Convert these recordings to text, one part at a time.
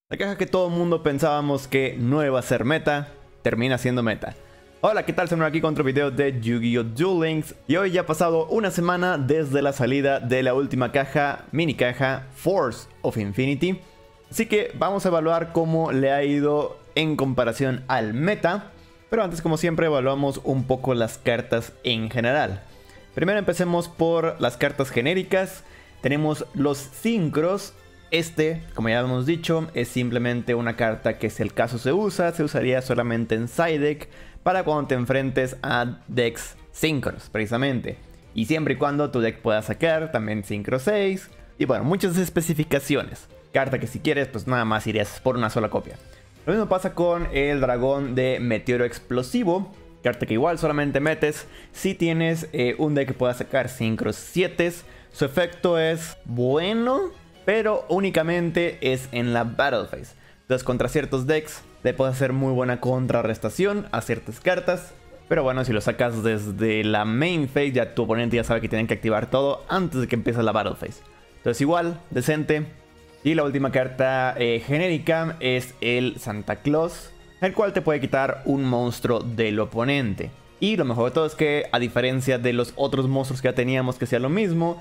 La caja que todo el mundo pensábamos que no iba a ser meta, termina siendo meta. Hola, ¿qué tal? Soy aquí con otro video de Yu-Gi-Oh! Duel Links. Y hoy ya ha pasado una semana desde la salida de la última caja, mini caja Force of Infinity. Así que vamos a evaluar cómo le ha ido en comparación al meta. Pero antes, como siempre, evaluamos un poco las cartas en general. Primero empecemos por las cartas genéricas. Tenemos los sincros. Como ya hemos dicho, es simplemente una carta que si el caso se usaría solamente en side deck para cuando te enfrentes a decks síncronos, precisamente. Y siempre y cuando tu deck pueda sacar también Synchro 6. Y bueno, muchas especificaciones. Carta que si quieres, pues nada más irías por una sola copia. Lo mismo pasa con el dragón de Meteoro Explosivo. Carta que igual solamente metes si tienes un deck que pueda sacar Synchro 7. Su efecto es bueno, pero únicamente es en la Battle Phase. Entonces contra ciertos decks le puedes hacer muy buena contrarrestación a ciertas cartas. Pero bueno, si lo sacas desde la Main Phase, ya tu oponente ya sabe que tienen que activar todo antes de que empiece la Battle Phase. Entonces igual, decente. Y la última carta genérica es el Santa Claus, el cual te puede quitar un monstruo del oponente. Y lo mejor de todo es que, a diferencia de los otros monstruos que ya teníamos que sea lo mismo,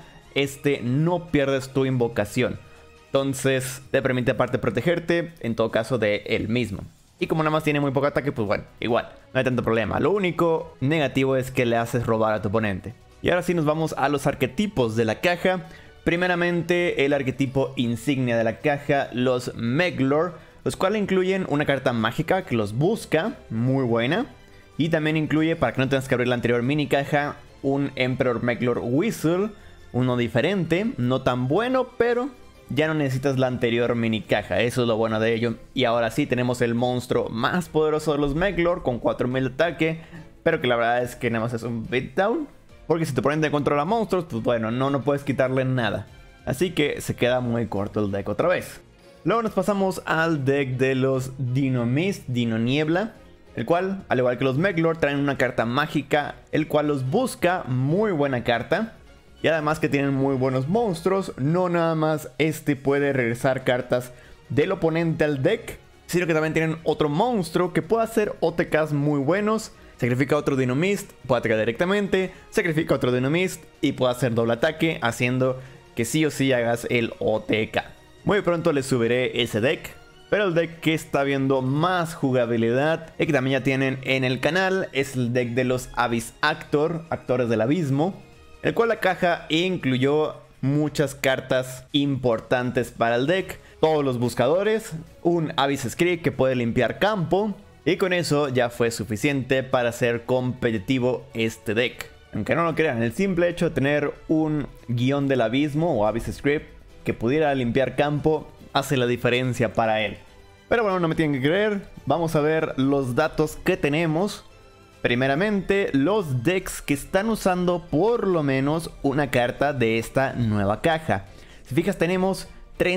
no pierdes tu invocación. Entonces te permite aparte protegerte, en todo caso, de él mismo. Y como nada más tiene muy poco ataque, pues bueno, igual, no hay tanto problema. Lo único negativo es que le haces robar a tu oponente. Y ahora sí nos vamos a los arquetipos de la caja. Primeramente, el arquetipo insignia de la caja, los Meglor, los cuales incluyen una carta mágica que los busca, muy buena. Y también incluye, para que no tengas que abrir la anterior mini caja, un Emperor Meglor Whistle. Uno diferente, no tan bueno, pero ya no necesitas la anterior mini caja. Eso es lo bueno de ello. Y ahora sí tenemos el monstruo más poderoso de los Meglor con 4000 de ataque, pero que la verdad es que nada más es un beatdown, porque si tu oponente controla monstruos, pues bueno, no puedes quitarle nada. Así que se queda muy corto el deck otra vez. Luego nos pasamos al deck de los Dino Mist, Dino Niebla, el cual, al igual que los Meglor, traen una carta mágica, el cual los busca, muy buena carta. Y además que tienen muy buenos monstruos. No nada más puede regresar cartas del oponente al deck, sino que también tienen otro monstruo que puede hacer OTKs muy buenos. Sacrifica otro Dino Mist, puede atacar directamente. Sacrifica otro Dino Mist y puede hacer doble ataque, haciendo que sí o sí hagas el OTK. Muy pronto les subiré ese deck. Pero el deck que está viendo más jugabilidad y que también ya tienen en el canal es el deck de los Abyss Actor, Actores del Abismo, el cual la caja incluyó muchas cartas importantes para el deck. Todos los buscadores, un Abyss Script que puede limpiar campo, y con eso ya fue suficiente para hacer competitivo este deck. Aunque no lo crean, el simple hecho de tener un guión del abismo o Abyss Script que pudiera limpiar campo hace la diferencia para él. Pero bueno, no me tienen que creer, vamos a ver los datos que tenemos. Primeramente, los decks que están usando por lo menos una carta de esta nueva caja. Si fijas, tenemos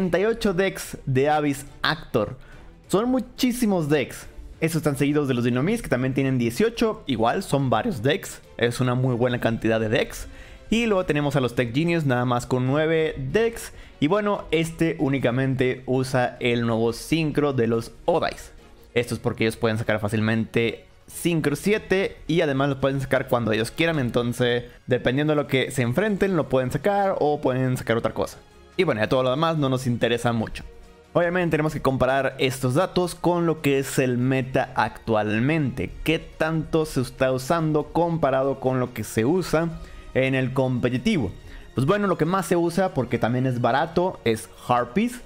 38 decks de Abyss Actor. Son muchísimos decks. Estos están seguidos de los Dino Mist, que también tienen 18. Igual, son varios decks. Es una muy buena cantidad de decks. Y luego tenemos a los Tech Genius, nada más con 9 decks. Y bueno, únicamente usa el nuevo Synchro de los Odice. Esto es porque ellos pueden sacar fácilmente Synchro 7 y además lo pueden sacar cuando ellos quieran. Entonces, dependiendo de lo que se enfrenten, lo pueden sacar o pueden sacar otra cosa. Y bueno, ya todo lo demás no nos interesa mucho. Obviamente tenemos que comparar estos datos con lo que es el meta actualmente. ¿Qué tanto se está usando comparado con lo que se usa en el competitivo? Pues bueno, lo que más se usa, porque también es barato, es Harpies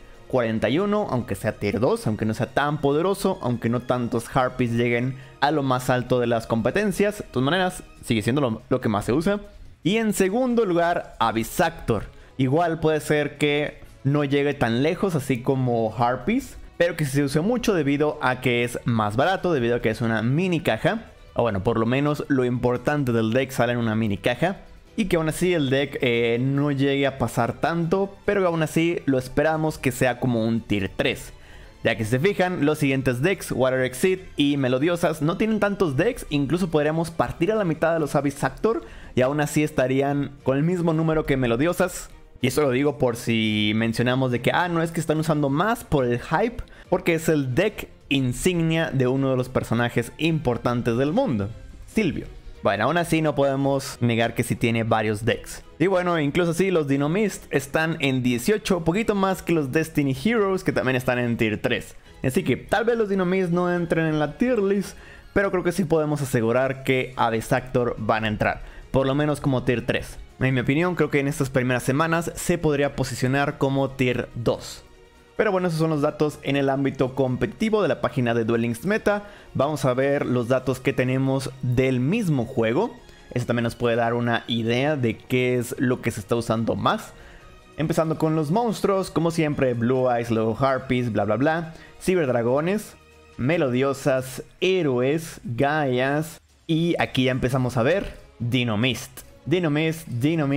41, aunque sea tier 2, aunque no sea tan poderoso, aunque no tantos Harpies lleguen a lo más alto de las competencias. De todas maneras, sigue siendo lo que más se usa. Y en segundo lugar, Abyss Actor. Igual puede ser que no llegue tan lejos, así como Harpies, pero que se use mucho debido a que es más barato, debido a que es una mini caja. O bueno, por lo menos lo importante del deck sale en una mini caja. Y que aún así el deck no llegue a pasar tanto, pero aún así lo esperamos que sea como un tier 3. Ya que si se fijan, los siguientes decks, Water Exit y Melodiosas, no tienen tantos decks. Incluso podríamos partir a la mitad de los Abyss Actor y aún así estarían con el mismo número que Melodiosas. Y eso lo digo por si mencionamos de que, no es que están usando más por el hype, porque es el deck insignia de uno de los personajes importantes del mundo, Silvio. Bueno, aún así no podemos negar que sí tiene varios decks. Y bueno, incluso así los Dinomist están en 18, poquito más que los Destiny Heroes, que también están en tier 3. Así que tal vez los Dinomist no entren en la tier list, pero creo que sí podemos asegurar que Avisactor van a entrar, por lo menos como tier 3. En mi opinión, creo que en estas primeras semanas se podría posicionar como tier 2. Pero bueno, esos son los datos en el ámbito competitivo de la página de Duel Links Meta. Vamos a ver los datos que tenemos del mismo juego. Eso también nos puede dar una idea de qué es lo que se está usando más. Empezando con los monstruos, como siempre, Blue Eyes, luego Harpies, bla bla bla. Ciberdragones, Melodiosas, Héroes, Gaias. Y aquí ya empezamos a ver Dinomist. Dinomist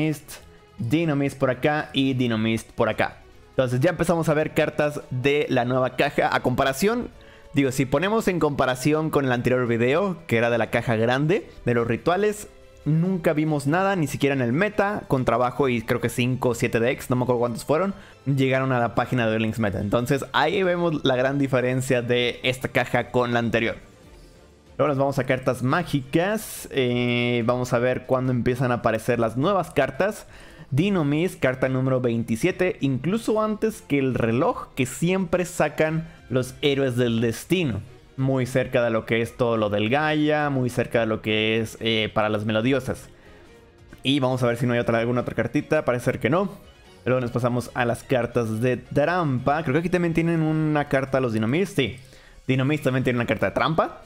por acá y Dinomist por acá. Entonces ya empezamos a ver cartas de la nueva caja. A comparación, digo, si ponemos en comparación con el anterior video, que era de la caja grande, de los rituales, nunca vimos nada, ni siquiera en el meta, con trabajo y creo que 5 o 7 decks, no me acuerdo cuántos fueron, llegaron a la página de Duel Links Meta. Entonces ahí vemos la gran diferencia de esta caja con la anterior. Luego nos vamos a cartas mágicas. Vamos a ver cuándo empiezan a aparecer las nuevas cartas. Dinomist, carta número 27, incluso antes que el reloj, que siempre sacan los héroes del destino. Muy cerca de lo que es todo lo del Gaia, muy cerca de lo que es para las melodiosas. Y vamos a ver si no hay alguna otra cartita, parece ser que no. Luego nos pasamos a las cartas de trampa. Creo que aquí también tienen una carta los Dinomist, sí. Dinomist también tiene una carta de trampa.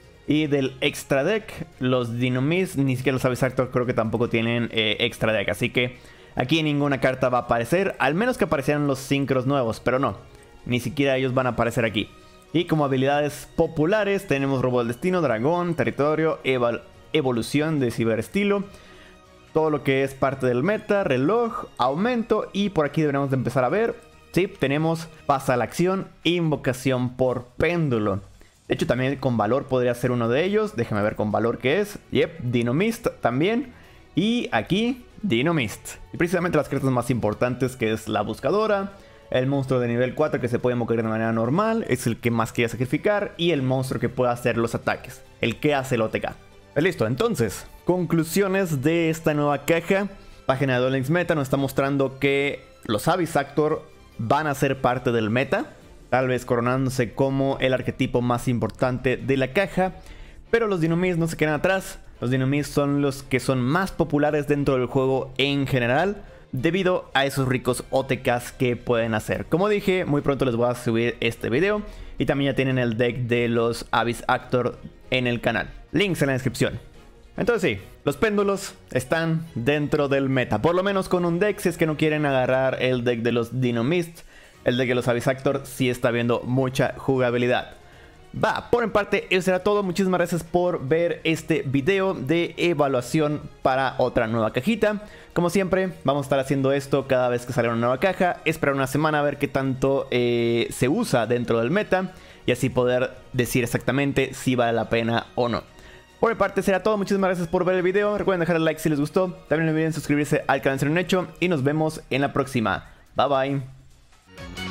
Y del extra deck, los Dinomist, ni siquiera los Avisactor creo que tampoco tienen extra deck. Así que aquí ninguna carta va a aparecer, al menos que aparecieran los sincros nuevos, pero no. Ni siquiera ellos van a aparecer aquí. Y como habilidades populares tenemos Robo del Destino, Dragón, Territorio, Evolución de Ciberestilo. Todo lo que es parte del meta, Reloj, Aumento. Y por aquí deberíamos de empezar a ver. Sí, tenemos Pasa a la Acción, Invocación por Péndulo. De hecho también con valor podría ser uno de ellos. Déjame ver con valor qué es. Yep, Dinomist también. Y aquí Dinomist. Y precisamente las cartas más importantes, que es la Buscadora, el monstruo de nivel 4 que se puede invocar de manera normal, es el que más quiere sacrificar, y el monstruo que puede hacer los ataques, el que hace el OTK. Listo, entonces, conclusiones de esta nueva caja. Página de Duel Links Meta nos está mostrando que los Avisactor van a ser parte del meta, tal vez coronándose como el arquetipo más importante de la caja, pero los Dinomist no se quedan atrás. Los Dinomist son los que son más populares dentro del juego en general, debido a esos ricos OTKs que pueden hacer. Como dije, muy pronto les voy a subir este video, y también ya tienen el deck de los Avisactor en el canal. Links en la descripción. Entonces sí, los péndulos están dentro del meta, por lo menos con un deck. Si es que no quieren agarrar el deck de los Dinomist, el deck de los Avisactor sí está viendo mucha jugabilidad. Va, por mi parte eso será todo. Muchísimas gracias por ver este video de evaluación para otra nueva cajita. Como siempre, vamos a estar haciendo esto cada vez que sale una nueva caja. Esperar una semana a ver qué tanto se usa dentro del meta, y así poder decir exactamente si vale la pena o no. Por mi parte será todo. Muchísimas gracias por ver el video. Recuerden dejar el like si les gustó. También no olviden suscribirse al canal si no lo han hecho. Y nos vemos en la próxima. Bye bye.